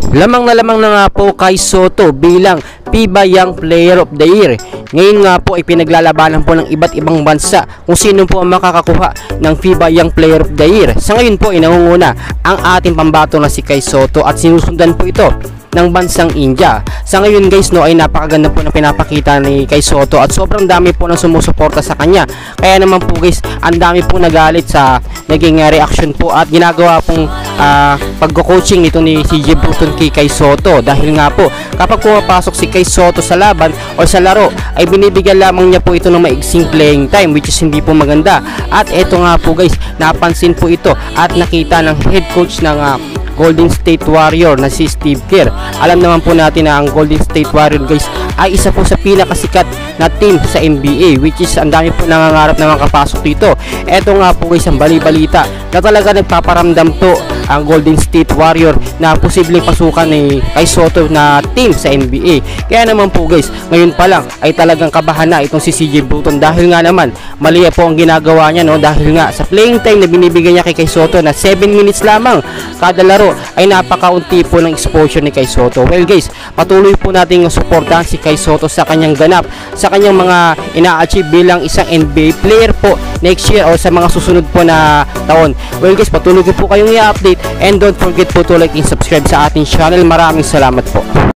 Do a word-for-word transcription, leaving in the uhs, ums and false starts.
Lamang na lamang na nga po kay Soto bilang FIBA Young Player of the Year. Ngayon nga po ay pinaglalabanan po ng iba't ibang bansa kung sino po ang makakakuha ng FIBA Young Player of the Year. Sa ngayon po ay nangunguna ang ating pambato na si Kai Sotto at sinusundan po ito ng bansang India. Sa ngayon guys no ay napakaganda po na pinapakita ni Kai Sotto at sobrang dami po ng sumusuporta sa kanya. Kaya naman po guys, ang dami po nagalit sa naging uh, reaction po at ginagawa pong uh, pagko-coaching nito ni C J Bruton kay Kai Sotto, dahil nga po kapag pumapasok si Kai Sotto sa laban o sa laro ay binibigyan lamang niya po ito ng maiksing playing time, which is hindi po maganda. At eto nga po guys, napansin po ito at nakita ng head coach ng uh, Golden State Warrior na si Steve Kerr. Alam naman po natin na ang Golden State Warrior guys ay isa po sa pinakasikat na team sa N B A, which is ang dami po nangangarap na makapasok dito. Eto nga po guys ang bali-balita na talaga nagpaparamdam po ang Golden State Warrior na posibleng pasukan ni Kai Sotto na team sa N B A. Kaya naman po guys, ngayon pa lang ay talagang kabahan na itong si C J Bruton, dahil nga naman mali po ang ginagawa niya no, dahil nga sa playing time na binibigyan niya kay Kai Sotto na seven minutes lamang kada laro ay napakaunti po ng exposure ni Kai Sotto. Well guys, patuloy po nating suportahan si Kai Sotto sa kanyang ganap, sa kanyang mga ina-achieve bilang isang N B A player po next year o sa mga susunod po na taon. Well guys, patuloy ko po kayong i-update and don't forget po to like and subscribe sa ating channel. Maraming salamat po.